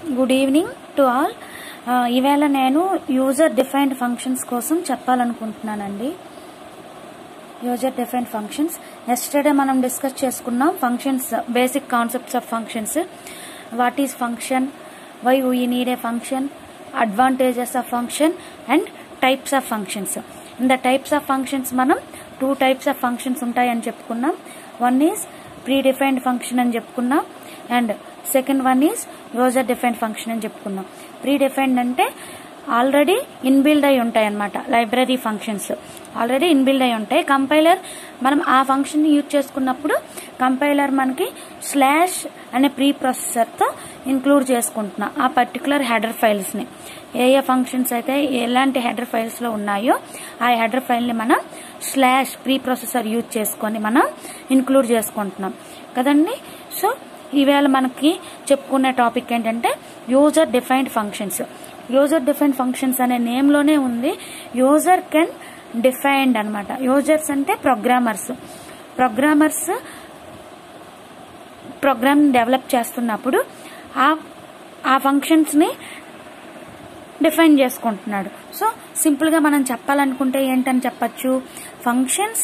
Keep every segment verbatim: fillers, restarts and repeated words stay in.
Good evening to all. ఈవేళ నేను user defined functions కోసం చెప్పాలనుకుంటున్నానండి. యూజర్ డిఫైన్డ్ ఫంక్షన్స్ ఎస్టర్డే మనం డిస్కస్ చేసుకున్నాం. Functions, basic concepts of functions, what is function, why we need a function, advantages of function and types of functions. In the types of functions మనం two types of functions ఉంటాయని చెప్పుకున్నాం. One is predefined function అని చెప్పుకున్నాం and second one is user defined function అని చెప్పుకున్నాం. Predefined అంటే already inbuilt అయి ఉంటాయి అన్నమాట. లైబ్రరీ ఫంక్షన్స్ ఆల్రెడీ ఇన్బిల్డ్ అయి ఉంటాయి. కంపైలర్ మనం ఆ ఫంక్షన్ ని యూజ్ చేసుకున్నప్పుడు కంపైలర్ మనకి స్లాష్ అనే ప్రీ ప్రాసెసర్తో ఇంక్లూడ్ చేసుకుంటున్నాం ఆ పర్టికులర్ హెడర్ ఫైల్స్ ని. ఏ ఏ ఫంక్షన్స్ అయితే ఎలాంటి హెడర్ ఫైల్స్ లో ఉన్నాయో ఆ హెడర్ ఫైల్ ని మనం స్లాష్ ప్రీ ప్రాసెసర్ యూజ్ చేసుకొని మనం ఇంక్లూడ్ చేసుకుంటున్నాం కదండి. సో ఈవేళ మనకి చెప్పుకునే టాపిక్ ఏంటంటే user defined functions. User defined functions అనే నేమ్ లోనే ఉంది యూజర్ కెన్ డిఫైన్డ్ అనమాట. యూజర్స్ అంటే ప్రోగ్రామర్స్. ప్రోగ్రామర్స్ ప్రోగ్రామ్ డెవలప్ చేస్తున్నప్పుడు ఆ ఆ ఫంక్షన్స్ ని డిఫైన్ చేసుకుంటున్నాడు. సో సింపుల్ గా మనం చెప్పాలనుకుంటే ఏంటని చెప్పచ్చు, functions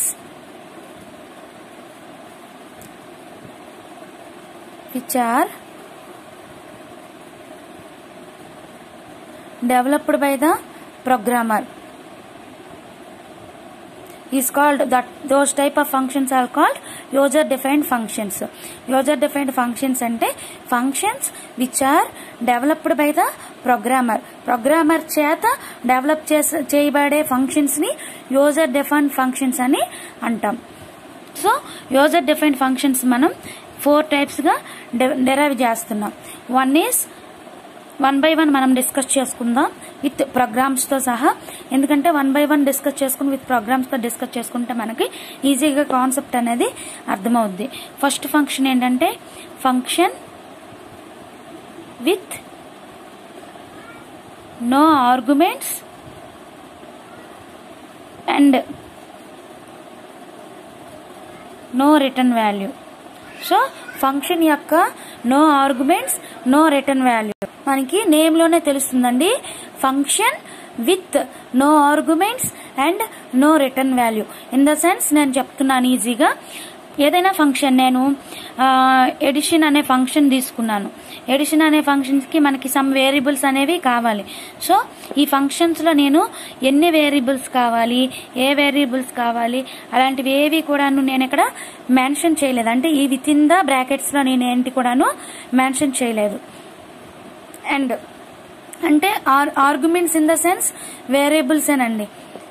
which are developed by the programmer is called that those type of functions are called user defined functions. User defined functions ante functions which are developed by the programmer. Programmer చేత develop చేయబడే functions ని user defined functions అని అంటాం. So user defined functions మనం four types గా derive చేస్తున్నాం. One is one by one మనం discuss చేసుకుందాం విత్ ప్రోగ్రామ్స్ తో సహా. ఎందుకంటే వన్ బై వన్ డిస్కస్ చేసుకుని విత్ ప్రోగ్రామ్స్ తో డిస్కస్ చేసుకుంటే మనకి ఈజీగా కాన్సెప్ట్ అనేది అర్థమవుద్ది. ఫస్ట్ ఫంక్షన్ ఏంటంటే function with no arguments and no return value. So function యొక్క no arguments no return value మనకి నేమ్ లోనే తెలుస్తుందండి. Function with no arguments and no return value. In the sense నేను చెప్తున్నాను ఈజీగా, ఏదైనా ఫంక్షన్ నేను ఎడిషన్ అనే ఫంక్షన్ తీసుకున్నాను. ఎడిషన్ అనే ఫంక్షన్స్ కి మనకి సమ్ వేరియబుల్స్ అనేవి కావాలి. సో ఈ ఫంక్షన్స్ లో నేను ఎన్ని వేరియబుల్స్ కావాలి, ఏ వేరియబుల్స్ కావాలి అలాంటివి ఏవి కూడాను నేను ఇక్కడ మెన్షన్ చేయలేదు. అంటే ఈ విత్ ఇన్ ద బ్రాకెట్స్ లో నేను ఏంటి కూడాను మెన్షన్ చేయలేదు. అండ్ అంటే arguments in the sense variables ఏనండి.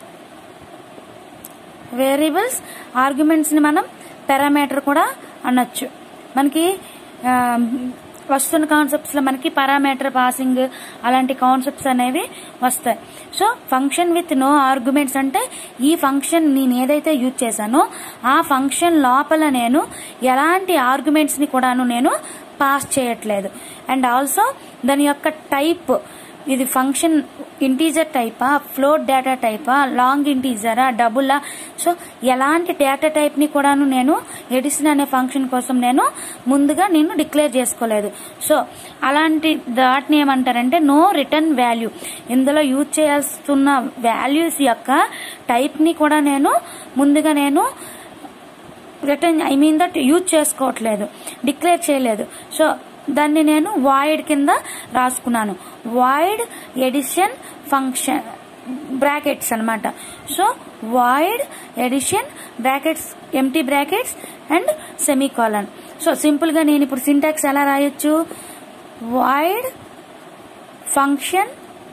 వేరియబుల్స్ ఆర్గ్యుమెంట్స్ ని మనం పారామీటర్ కూడా అనొచ్చు. మనకి వస్తున్న కాన్సెప్ట్స్ లో మనకి పారామీటర్ పాసింగ్ అలాంటి కాన్సెప్ట్స్ అనేవి వస్తాయి. So function with no arguments అంటే ఈ ఫంక్షన్ నేను ఏదైతే యూజ్ చేశానో ఆ ఫంక్షన్ లోపల నేను ఎలాంటి ఆర్గ్యుమెంట్స్ ని కూడాను నేను పాస్ చేయట్లేదు. అండ్ ఆల్సో దాని యొక్క టైప్, ఇది ఫంక్షన్ ఇంటీజర్ టైపా, ఫ్లోట్ డేటా టైపా, లాంగ్ ఇంటీజరా, డబులా, సో ఎలాంటి డేటా టైప్ ని కూడాను నేను ఎడిషన్ అనే ఫంక్షన్ కోసం నేను ముందుగా నేను డిక్లేర్ చేసుకోలేదు. సో అలాంటి దాటిని ఏమంటారంటే నో రిటర్న్ వాల్యూ. ఇందులో యూజ్ చేయాల్సిన వాల్యూస్ యొక్క టైప్ ని కూడా నేను ముందుగా నేను return I mean that use చేసుకోవట్లేదు, డిక్లేర్ చేయలేదు. సో దాన్ని నేను వాయిడ్ కింద రాసుకున్నాను. వాయిడ్ ఎడిషన్ ఫంక్షన్ బ్రాకెట్స్ అనమాట. So void addition brackets, empty brackets and semicolon. So simple గా నేను ఇప్పుడు సింటాక్స్ ఎలా రాయొచ్చు, void function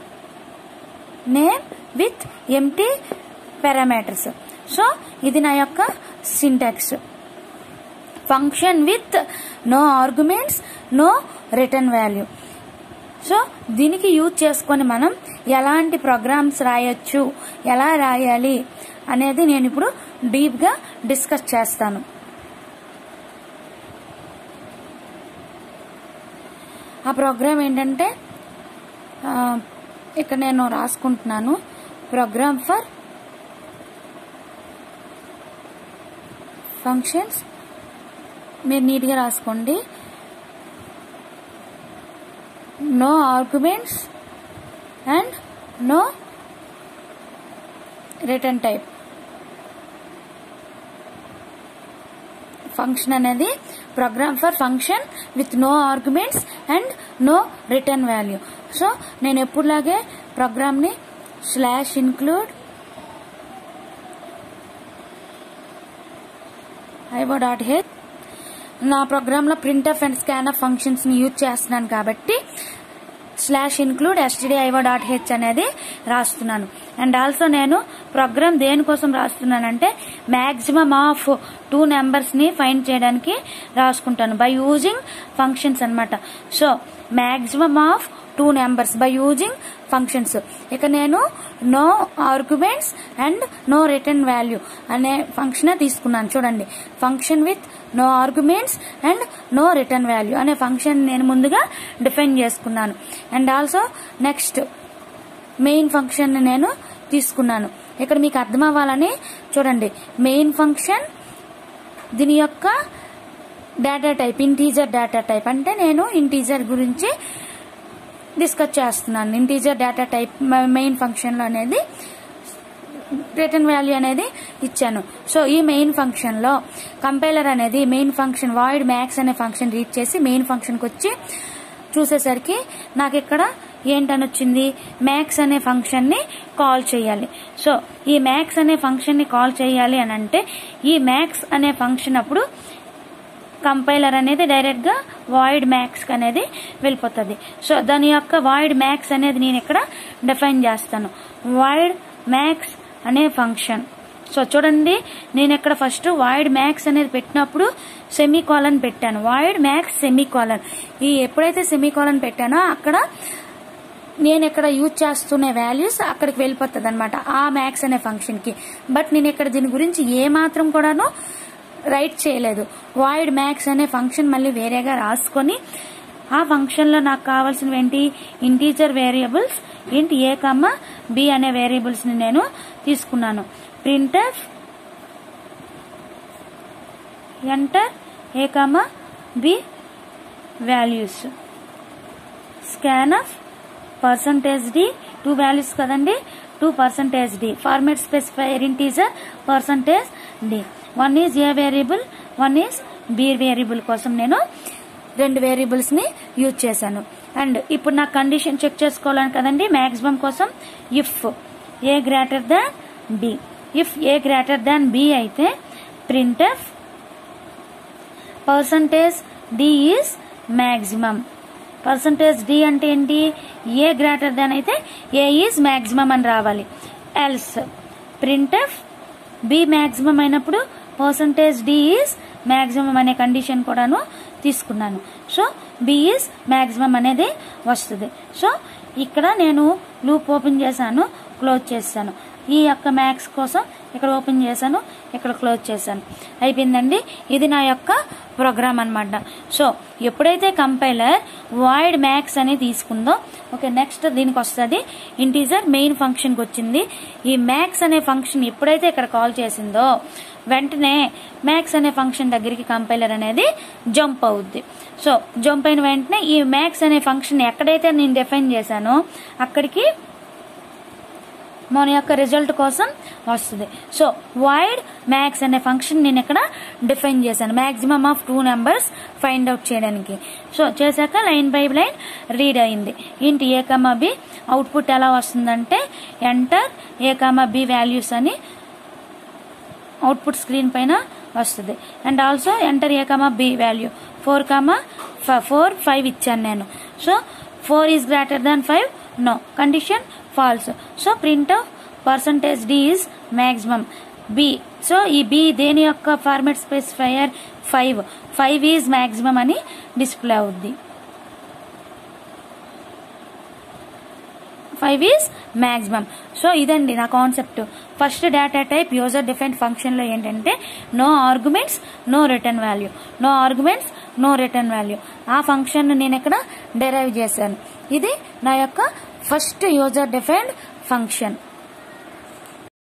name with empty parameters. So ఇది నా యొక్క syntax. Function with no arguments no return value. So దీనికి యూజ్ చేసుకొని మనం ఎలాంటి ప్రోగ్రామ్స్ రాయొచ్చు, ఎలా రాయాలి అనేది నేను ఇప్పుడు డీప్ గా డిస్కస్ చేస్తాను. ఆ ప్రోగ్రామ్ ఏంటంటే ఇక్కడ నేను రాసుకుంటున్నాను, ప్రోగ్రామ్ ఫర్ ఫంక్షన్స్. మీరు నీట్ గా రాసుకోండి. No arguments and no return type. Function అనేది program for function with no arguments and no return value. So నేను ఎప్పుడులాగే ప్రోగ్రామ్ ని slash include IO dot H, నా ప్రోగ్రామ్ లో ప్రింట్ఎఫ్ అండ్ స్కాన్ఎఫ్ ఫంక్షన్స్ ని యూజ్ చేస్తున్నాను కాబట్టి slash include STD IO dot H అనేది రాస్తున్నాను. అండ్ ఆల్సో నేను ప్రోగ్రామ్ దేనికోసం రాస్తున్నానంటే మాక్సిమం ఆఫ్ టూ నెంబర్స్ ని ఫైండ్ చేయడానికి రాసుకుంటాను బై యూజింగ్ ఫంక్షన్స్ అన్నమాట. So maximum of two numbers by using functions. ఇక నేను no arguments and no return value అనే ఫంక్షన్ తీసుకున్నాను. చూడండి, function with no arguments and no return value అనే ఫంక్షన్ నేను ముందుగా డిఫైన్ చేసుకున్నాను. And also next main function నేను తీసుకున్నాను. ఇక్కడ మీకు అర్థం అవ్వాలని చూడండి, మెయిన్ ఫంక్షన్ దీని యొక్క data type integer data type. అంటే నేను ఇంటీజర్ గురించి డిస్కస్ చేస్తున్నాను. Integer data type main function లో అనేది రిటర్న్ వాల్యూ అనేది ఇచ్చాను. సో ఈ మెయిన్ ఫంక్షన్ లో కంపైలర్ అనేది మెయిన్ ఫంక్షన్ వాయిడ్ మ్యాక్స్ అనే ఫంక్షన్ రీడ్ చేసి మెయిన్ ఫంక్షన్ కి వచ్చి చూసేసరికి నాకు ఇక్కడ ఏంటని వచ్చింది, మ్యాక్స్ అనే ఫంక్షన్ ని కాల్ చేయాలి. సో ఈ మ్యాక్స్ అనే ఫంక్షన్ ని కాల్ చేయాలి అని అంటే ఈ మ్యాక్స్ అనే ఫంక్షన్ అప్పుడు కంపైలర్ అనేది డైరెక్ట్ గా వాయిడ్ మ్యాక్స్ అనేది వెళ్ళిపోతుంది. సో దాని యొక్క వాయిడ్ మ్యాక్స్ అనేది నేను ఇక్కడ డిఫైన్ చేస్తాను. వాయిడ్ మ్యాక్స్ అనే ఫంక్షన్. సో చూడండి, నేను ఇక్కడ ఫస్ట్ వాయిడ్ మ్యాక్స్ అనేది పెట్టినప్పుడు సెమీ కాలన్ పెట్టాను. Void max semicolon. ఈ ఎప్పుడైతే సెమీ కాలన్ పెట్టానో అక్కడ నేను ఇక్కడ యూజ్ చేస్తున్న వాల్యూస్ అక్కడికి వెళ్ళిపోతుంది అనమాట ఆ మ్యాక్స్ అనే ఫంక్షన్ కి. బట్ నేను ఇక్కడ దీని గురించి ఏ మాత్రం కూడాను రైట్ చేయలేదు. వాయిడ్ మ్యాక్స్ అనే ఫంక్షన్ మళ్ళీ వేరేగా రాసుకొని ఆ ఫంక్షన్ లో నాకు కావాల్సినవి ఏంటి, ఇంటీజర్ వేరియబుల్స్ ఇంట్ ఏ కమ్మ బి అనే వేరియబుల్స్ ని నేను తీసుకున్నాను. Printf enter a comma b values, scanf percentage d, two values కదండి, two percentage d, format specifier integer percentage d. One is a variable, one is b variable కోసం నేను రెండు variables ని use చేశాను. అండ్ ఇప్పుడు నాకు కండిషన్ చెక్ చేసుకోవాలని కదండి మాక్సిమం కోసం if a greater than b. If a greater than b అయితే printf percentage d is maximum. Percentage d అంటే ఏంటి, ఏ గ్రేటర్ దాన్ అయితే ఏ ఈజ్ మాక్సిమం అని రావాలి. ఎల్స్ ప్రింట్ఎఫ్ బి మాక్సిమం అయినప్పుడు పర్సంటేజ్ డి ఈజ్ మాక్సిమం అనే కండిషన్ కూడాను తీసుకున్నాను. సో బి ఈజ్ మాక్సిమం అనేది వస్తుంది. సో ఇక్కడ నేను లూప్ ఓపెన్ చేశాను, క్లోజ్ చేశాను. ఈ యొక్క మ్యాక్స్ కోసం ఇక్కడ ఓపెన్ చేశాను, ఇక్కడ క్లోజ్ చేశాను. అయిపోయిందండి. ఇది నా యొక్క ప్రోగ్రామ్ అన్నమాట. సో ఎప్పుడైతే కంపైలర్ వాయిడ్ మ్యాక్స్ అని తీసుకుందో, ఓకే, నెక్స్ట్ దీనికి వస్తుంది ఇంటీజర్ మెయిన్ ఫంక్షన్ కి వచ్చింది. ఈ మ్యాక్స్ అనే ఫంక్షన్ ఎప్పుడైతే ఇక్కడ కాల్ చేసిందో వెంటనే మ్యాక్స్ అనే ఫంక్షన్ దగ్గరికి కంపైలర్ అనేది జంప్ అవుద్ది. సో జంప్ అయిన వెంటనే ఈ మ్యాక్స్ అనే ఫంక్షన్ ఎక్కడైతే నేను డిఫైన్ చేశానో అక్కడికి మన యొక్క రిజల్ట్ కోసం వస్తుంది. సో వాయిడ్ మ్యాక్స్ అనే ఫంక్షన్ నేను ఇక్కడ డిఫైన్ చేశాను maximum of two numbers find out చేయడానికి. సో చేశాక లైన్ బై లైన్ రీడ్ అయింది. Int a comma b output ఎలా వస్తుందంటే enter a comma b values అని అవుట్పుట్ స్క్రీన్ పైన వస్తుంది. And also enter a comma b value four comma four five ఇచ్చాను నేను. So four is greater than five, no, condition false. So print of percentage d is maximum b. So ఈ b దేని యొక్క format specifier five, five is maximum అని display అవుద్ది. Five is maximum. So ఇదండి నా concept. First data type user defined function లో ఏంటంటే no arguments no return value, no arguments no return value. ఆ ఫంక్షన్ నేను ఇక్కడ డెరైవ్ చేశాను. ఇది నా యొక్క ఫస్ట్ యూజర్ డిఫైన్డ్ ఫంక్షన్.